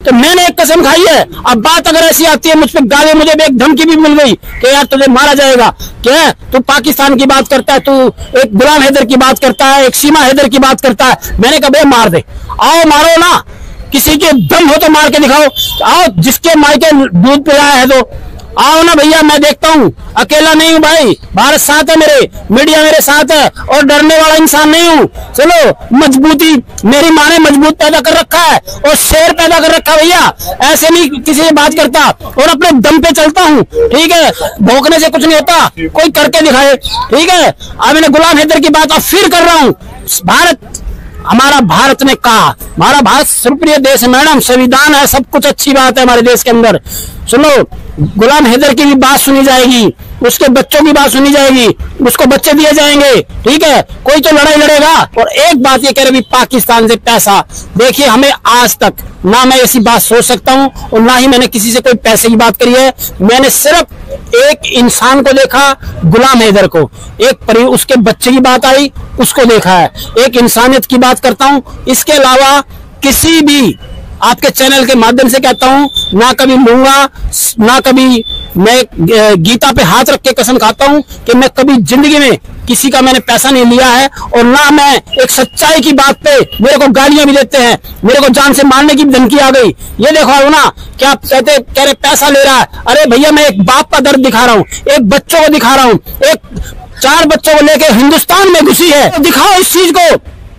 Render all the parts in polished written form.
तो मैंने एक कसम खाई है। अब बात अगर ऐसी आती है मुझ पे गाली, मुझे एक धमकी भी मिल गई कि यार तुझे मारा जाएगा, क्या तू पाकिस्तान की बात करता है, तू एक गुलाम हैदर की बात करता है, एक सीमा हैदर की बात करता है। मैंने कहा भाई मार दे, आओ मारो ना, किसी के दम हो तो मार के दिखाओ, आओ जिसके माई के दूध पिलाया है तो आओ ना भैया, मैं देखता हूँ, अकेला नहीं हूँ भाई, भारत साथ है, मेरे मीडिया मेरे साथ है और डरने वाला इंसान नहीं हूँ। चलो मजबूती मेरी माँ ने मजबूत पैदा कर रखा है और शेर पैदा कर रखा है भैया, ऐसे नहीं किसी से बात करता और अपने दम पे चलता हूँ, ठीक है, भौंकने से कुछ नहीं होता, कोई करके दिखाए, ठीक है। अब मैंने गुलाम हैदर की बात अब फिर कर रहा हूँ। भारत, हमारा भारत ने कहा, हमारा भारत सर्वप्रिय देश है मैडम, संविधान है, सब कुछ अच्छी बात है हमारे देश के अंदर। सुनो, गुलाम हैदर की भी बात सुनी जाएगी, उसके बच्चों की बात सुनी जाएगी, उसको बच्चे दिए जाएंगे, ठीक है, कोई तो लड़ाई लड़ेगा। और एक बात ये कह रहे पाकिस्तान से पैसा, देखिए हमें आज तक ना मैं ऐसी बात सोच सकता हूं और ना ही मैंने किसी से कोई पैसे की बात करी है। मैंने सिर्फ एक इंसान को देखा, गुलाम हैदर को, उसके बच्चे की बात आई, उसको देखा है, एक इंसानियत की बात करता हूं। इसके अलावा किसी भी आपके चैनल के माध्यम से कहता हूं, ना कभी लूंगा, ना कभी मैं गीता पे हाथ रख के कसम खाता हूं कि मैं कभी जिंदगी में किसी का मैंने पैसा नहीं लिया है और ना मैं एक सच्चाई की बात पे, मेरे को गालियां भी देते हैं, मेरे को जान से मारने की धमकी आ गई। ये देखो ना, क्या कहते कह रहे पैसा ले रहा है, अरे भैया मैं एक बाप का दर्द दिखा रहा हूँ, एक बच्चों को दिखा रहा हूँ, एक 4 बच्चों को लेके हिंदुस्तान में घुसी है, दिखाओ इस चीज को,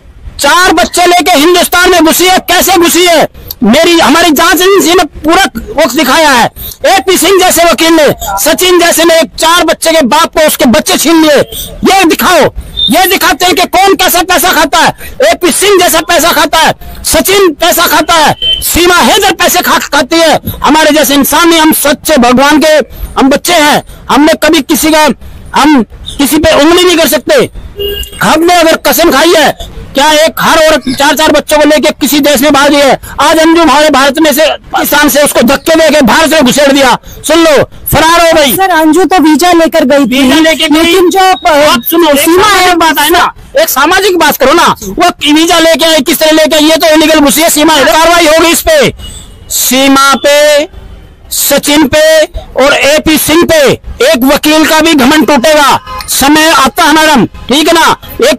4 बच्चे लेके हिंदुस्तान में घुसी है, कैसे घुसी है, हमारी जांच एजेंसी ने पूरा वक्त दिखाया है। AP सिंह जैसे वकील ने, सचिन जैसे ने 4 बच्चे के बाप को उसके बच्चे छीन लिए, ये दिखाओ, ये दिखाते हैं कि कौन कैसा पैसा खाता है। AP सिंह जैसा पैसा खाता है, सचिन पैसा खाता है, सीमा हैदर पैसे खाती है। हमारे जैसे इंसान नहीं, हम सच्चे भगवान के हम बच्चे हैं, हमने कभी हम किसी पे उंगली नहीं कर सकते। हमने अगर कसम खाई है, क्या एक हर औरत 4-4 बच्चों को लेके किसी देश में भागी है, आज अंजू हमारे भारत में से पाकिस्तान से उसको धक्के देके भारत से घुसेड़ दिया, सुन लो फरार हो गई। सर अंजू तो वीजा लेकर गई थी, वीजा लेके गई, लेकिन जो आप सुनो, सीमा है बात है ना, एक सामाजिक बात करो ना, वो वीजा लेके आई, किस तरह लेके, ये तो इलीगल घुसी है, सीमा कार्रवाई होगी इस पे, सीमा पे, सचिन पे और AP सिंह पे एक वकील का भी घमंड टूटेगा, समय आता है मैडम, ठीक है ना।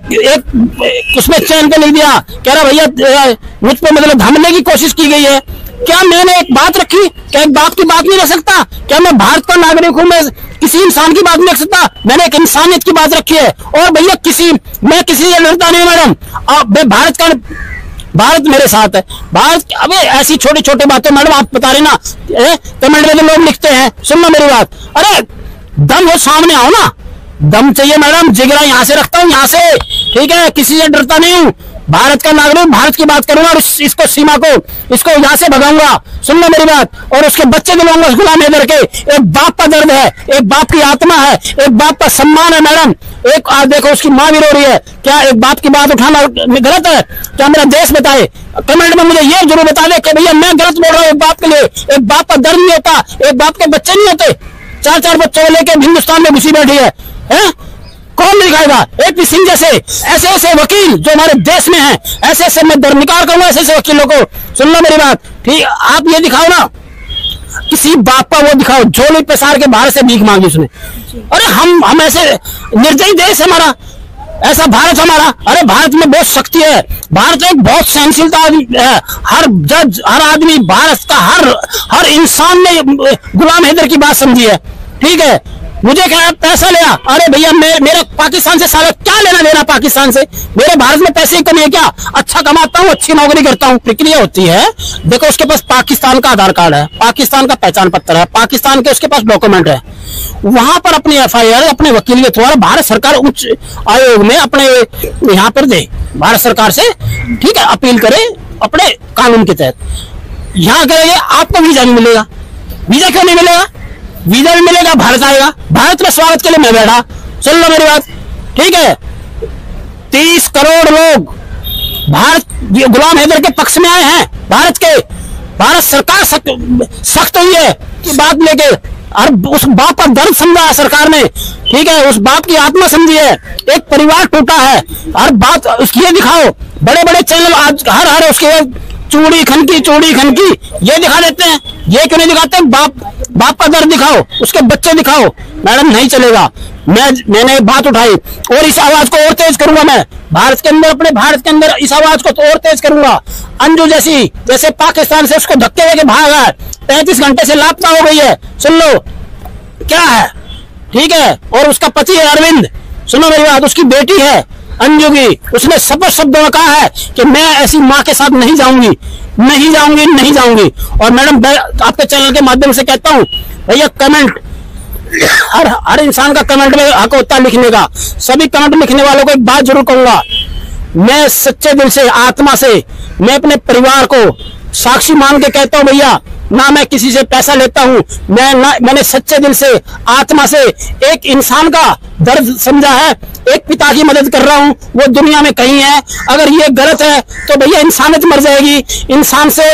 एक उसमें चैन पे लिख दिया, कह रहा भैया मुझ पे मतलब हमले की कोशिश की गई है। क्या मैंने एक बात रखी, क्या एक बाप की बात नहीं रख सकता? क्या मैं भारत का नागरिक हूं, मैं किसी इंसान की बात नहीं रख सकता? मैंने एक इंसानियत की बात रखी है। और भैया मैं किसी से लड़ता नहीं मैडम, अब भारत मेरे साथ है, भारत। अबे ऐसी छोटी छोटी बातें मैडम आप बता रहे ना, कमेंट में तो लोग लिखते हैं, सुनना मेरी बात, अरे दम हो सामने आओ ना, दम चाहिए मैडम, जिगरा यहाँ से रखता हूँ, यहाँ से, ठीक है, किसी से डरता नहीं हूँ, भारत का नागरिक, भारत की बात करूंगा और इसको सीमा को इसको यहाँ से भगाऊंगा, सुनना मेरी बात, और उसके बच्चे दिलाऊंगा उस गुलाम हैदर के। एक बाप का दर्द है, एक बाप की आत्मा है, एक बाप का सम्मान है मैडम। एक देखो उसकी माँ भी रो रही है, क्या एक बाप की बात उठाना गलत है? क्या मेरा देश बताए, कमेंट में मुझे ये जरूर बता दे कि भैया मैं गलत बोल रहा हूँ। एक बाप के लिए एक बाप का दर्द नहीं होता, एक बाप के बच्चे नहीं होते, 4-4 बच्चों को लेकर हिंदुस्तान में घुसी बैठी है? कौन दिखाएगा? AP सिंह जैसे ऐसे वकील जो हमारे देश में हैं, ऐसे मैं दरनिकार करूंगा ऐसे वकीलों को। सुन लो मेरी बात, ठीक, आप ये दिखाओ ना, किसी बाप का वो दिखाओ झोली पसार के बाहर से भीख मांगी उसने। अरे हम ऐसे निर्दयी देश हमारा, ऐसा भारत हमारा। अरे भारत में बहुत शक्ति है, भारत एक बहुत सहनशीलता है, हर जज, हर आदमी, भारत का हर इंसान ने गुलाम हैदर की बात समझी है, ठीक है। मुझे क्या पैसा लिया, अरे भैया मेरा पाकिस्तान से साला क्या लेना देना, पाकिस्तान से मेरे भारत में पैसे की कमी है क्या? अच्छा कमाता हूँ, अच्छी नौकरी करता हूँ। प्रक्रिया होती है, देखो उसके पास पाकिस्तान का आधार कार्ड है, पाकिस्तान का पहचान पत्र है, पाकिस्तान के उसके पास डॉक्यूमेंट है, वहां पर अपनी FIR अपने वकील के द्वारा भारत सरकार उच्च आयोग में अपने यहाँ पर दे, भारत सरकार से, ठीक है, अपील करे अपने कानून के तहत। यहाँ करेंगे आपको वीजा नहीं मिलेगा। वीजा क्यों नहीं मिलेगा? वीजा भी मिलेगा, भारत आएगा, भारत में स्वागत के लिए मैं बैठा। सुन लो मेरी बात, ठीक है। 30 करोड़ लोग भारत गुलाम हैदर के पक्ष में आए हैं, भारत सरकार सख्त हुई है कि बात लेके, और उस बाप का दर्द समझा है सरकार ने, ठीक है, उस बाप की आत्मा समझी है, एक परिवार टूटा है। हर बात उसकी ये दिखाओ, बड़े बड़े चैनल आज हर उसके चूड़ी खनकी ये दिखा देते हैं, ये क्यों नहीं दिखाते? बाप का दर्द दिखाओ, उसके बच्चे दिखाओ। मैडम नहीं चलेगा। मैंने बात उठाई और इस आवाज को और तेज करूंगा। मैं भारत के अंदर, अपने भारत के अंदर इस आवाज को तो और तेज करूंगा। अंजू जैसे पाकिस्तान से उसको धक्के देके भागा है, 35 घंटे से लापता हो गई है। सुन लो क्या है, ठीक है। और उसका पति है अरविंद, सुनो मेरी बात, उसकी बेटी है अंजू की। उसने स्पष्ट शब्दों में कहा है कि मैं ऐसी मां के साथ नहीं जाऊंगी। और मैडम आपके चैनल के माध्यम से कहता हूं भैया, कमेंट हर इंसान का कमेंट में हक होता है लिखने का। सभी कमेंट लिखने वालों को एक बात जरूर कहूंगा, मैं सच्चे दिल से, आत्मा से, मैं अपने परिवार को साक्षी मान के कहता हूं भैया, ना मैं किसी से पैसा लेता हूं, मैंने सच्चे दिल से, आत्मा से एक इंसान का दर्द समझा है, एक पिता की मदद कर रहा हूं, वो दुनिया में कहीं है। अगर ये गलत है तो भैया इंसानियत मर जाएगी, इंसान से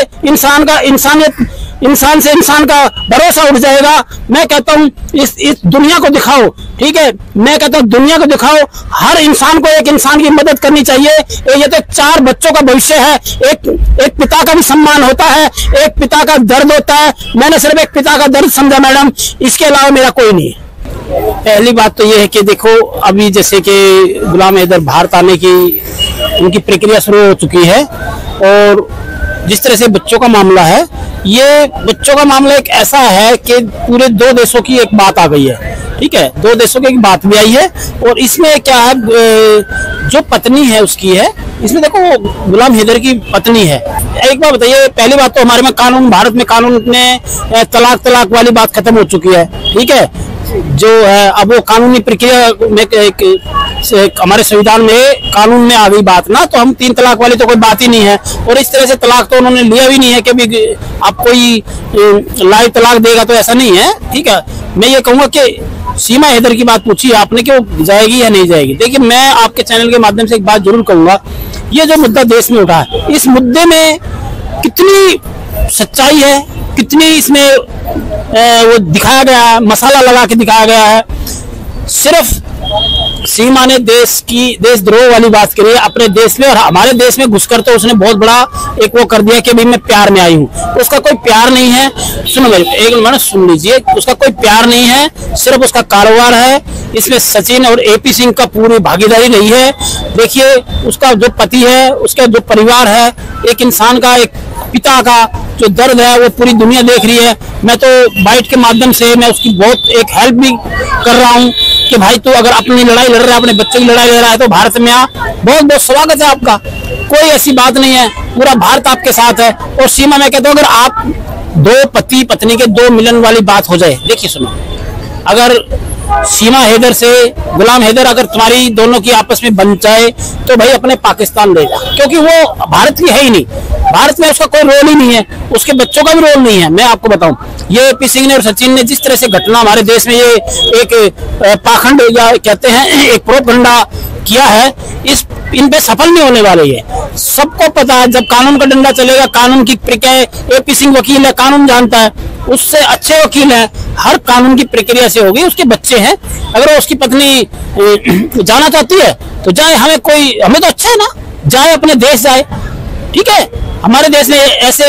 इंसान का भरोसा उठ जाएगा। मैं कहता हूं इस दुनिया को दिखाओ, ठीक है। मैं कहता हूं दुनिया को दिखाओ, हर इंसान को एक इंसान की मदद करनी चाहिए। ये तो 4 बच्चों का भविष्य है, एक पिता का भी सम्मान होता है, एक पिता का दर्द होता है। मैंने सिर्फ एक पिता का दर्द समझा मैडम, इसके अलावा मेरा कोई नहीं है। पहली बात तो ये है कि देखो, अभी जैसे कि गुलाम हैदर भारत आने की उनकी प्रक्रिया शुरू हो चुकी है, और जिस तरह से बच्चों का मामला है, ये बच्चों का मामला एक ऐसा है कि पूरे 2 देशों की एक बात आ गई है, ठीक है। 2 देशों की एक बात भी आई है। और इसमें क्या है, जो पत्नी है उसकी है, इसमें देखो गुलाम हैदर की पत्नी है। एक बात बताइए, पहली बात तो हमारे में कानून, भारत में कानून में तलाक वाली बात खत्म हो चुकी है, ठीक है। जो है अब वो कानूनी प्रक्रिया में हमारे संविधान में कानून में आ गई बात ना, तो हम 3 तलाक वाली तो कोई बात ही नहीं है। और इस तरह से तलाक तो उन्होंने लिया भी नहीं है कि भी आप कोई लाइव तलाक देगा, तो ऐसा नहीं है, ठीक है। मैं ये कहूंगा कि सीमा हैदर की बात पूछी आपने कि वो जाएगी या नहीं जाएगी। देखिए, मैं आपके चैनल के माध्यम से एक बात जरूर कहूंगा, ये जो मुद्दा देश में उठा है, इस मुद्दे में कितनी सच्चाई है, कितनी इसमें वो दिखाया गया है, मसाला लगा के दिखाया गया है। सिर्फ सीमा ने देशद्रोह वाली बात करी है अपने देश में, और हमारे देश में घुसकर तो उसने बहुत बड़ा एक वो कर दिया कि भाई मैं प्यार में आई हूँ। उसका कोई प्यार नहीं है, सुनो मेरे एक मिनट सुन लीजिए, उसका कोई प्यार नहीं है, सिर्फ उसका कारोबार है। इसमें सचिन और AP सिंह का पूरी भागीदारी नहीं है। देखिए, उसका जो पति है, उसका जो परिवार है, एक इंसान का, एक पिता का जो दर्द है वो पूरी दुनिया देख रही है। मैं तो बाइट के माध्यम से मैं उसकी बहुत एक हेल्प भी कर रहा हूँ कि भाई तू अगर अपनी लड़ाई लड़ रहा है, अपने बच्चे की लड़ाई लड़ रहा है, तो भारत में आ, बहुत बहुत स्वागत है आपका, कोई ऐसी बात नहीं है, पूरा भारत आपके साथ है। और सीमा मैं कहता हूँ, अगर आप 2 पति पत्नी के 2 मिलन वाली बात हो जाए, देखिए सुनो, अगर सीमा हैदर से गुलाम हैदर अगर तुम्हारी दोनों की आपस में बन जाए, तो भाई अपने पाकिस्तान ले जा, क्योंकि वो भारत की है ही नहीं, भारत में उसका कोई रोल ही नहीं है, उसके बच्चों का भी रोल नहीं है। मैं आपको बताऊं, ये AP सिंह ने और सचिन ने जिस तरह से घटना हमारे देश में ये एक पाखंड या कहते हैं एक प्रोपगंडा किया है, इन पे सफल नहीं होने वाले है। सबको पता है, जब कानून का डंडा चलेगा, कानून की प्रक्रिया, AP सिंह वकील है, कानून जानता है, उससे अच्छे वकील है, हर कानून की प्रक्रिया से होगी। उसके बच्चे हैं, अगर वो उसकी पत्नी जाना चाहती है तो जाए, हमें तो अच्छा है ना, जाए, अपने देश जाए, ठीक है। हमारे देश ने ऐसे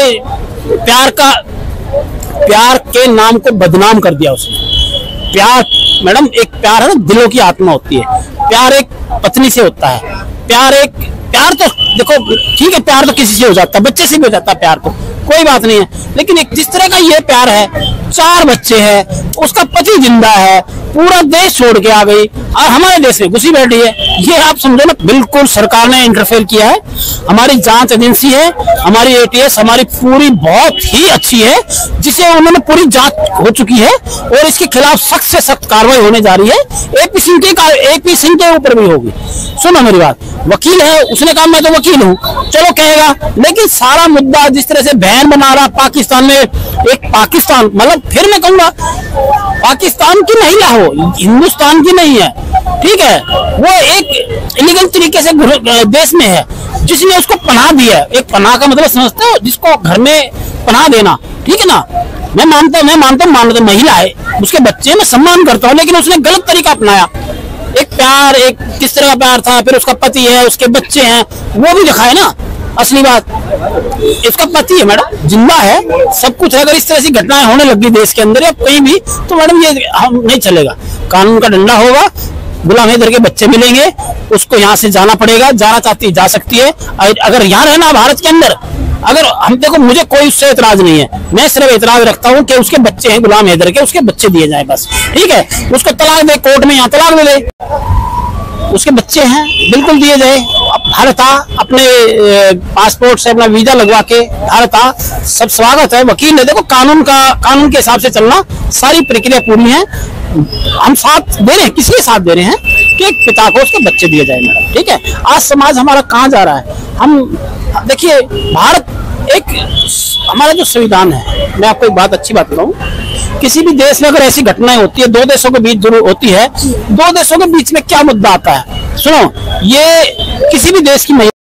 प्यार के नाम को बदनाम कर दिया उसने। प्यार मैडम, एक प्यार है ना, दिलों की आत्मा होती है, प्यार एक पत्नी से होता है, प्यार तो देखो ठीक है, प्यार तो किसी से हो जाता है, बच्चे से भी हो जाता है, प्यार तो कोई बात नहीं है। लेकिन एक जिस तरह का ये प्यार है, 4 बच्चे हैं, उसका पति जिंदा है, पूरा देश छोड़ के आ गई और हमारे देश में घुसी बैठी है, ये आप समझो ना, बिल्कुल सरकार ने इंटरफेयर किया है। हमारी जांच एजेंसी है, हमारी ATS हमारी पूरी बहुत ही अच्छी है, जिसे उन्होंने पूरी जांच हो चुकी है और इसके खिलाफ सख्त से सख्त कार्रवाई होने जा रही है। AP सिंह के ऊपर भी होगी। सुनो मेरी बात, वकील है, उसने कहा मैं तो वकील हूँ, चलो कहेगा, लेकिन सारा मुद्दा जिस तरह से बहन बना रहा पाकिस्तान में, एक पाकिस्तान मतलब फिर मैं कहूंगा पाकिस्तान की महिला हो, हिंदुस्तान की नहीं है, ठीक है, वो एक इलीगल तरीके से देश में है, जिसने उसको पनाह दिया है। एक पनाह का मतलब समझते हो, जिसको घर में पनाह देना, ठीक है ना। मैं मानता हूँ महिला है, उसके बच्चे मैं सम्मान करता हूँ, लेकिन उसने गलत तरीका अपनाया। एक प्यार, एक किस तरह का प्यार था, फिर उसका पति है, उसके बच्चे हैं, वो भी दिखाए ना। असली बात, इसका पति है मैडम, जिंदा है, सब कुछ है। अगर इस तरह की घटनाएं होने लगी देश के अंदर या कहीं भी, तो मैडम ये हम नहीं चलेगा। कानून का डंडा होगा, गुलाम हैदर के बच्चे मिलेंगे, उसको यहाँ से जाना पड़ेगा, जाना चाहती जा सकती है। अगर यहाँ रहना भारत के अंदर, अगर हम देखो, मुझे कोई उससे एतराज नहीं है, मैं सिर्फ एतराज रखता हूँ कि उसके बच्चे हैं गुलाम हैदर के, उसके बच्चे दिए जाए बस, ठीक है। उसको तलाक दे, कोर्ट में यहाँ तलाक दे दे, उसके बच्चे हैं, बिल्कुल दिए जाए। भारत आ, अपने पासपोर्ट से अपना वीजा लगवा के भारत आ, सब स्वागत है। वकील है, देखो कानून के हिसाब से चलना, सारी प्रक्रिया पूरी है। हम साथ दे रहे हैं, किसी के साथ दे रहे हैं कि एक पिता को उसके बच्चे दिए जाए मैडम, ठीक है। आज समाज हमारा कहाँ जा रहा है? हम देखिए, भारत एक, हमारा जो संविधान है, मैं आपको एक बात अच्छी बात बताऊं, किसी भी देश में अगर ऐसी घटनाएं होती है, दो देशों के बीच जरूर होती है, दो देशों के बीच में क्या मुद्दा आता है? सुनो, ये किसी भी देश की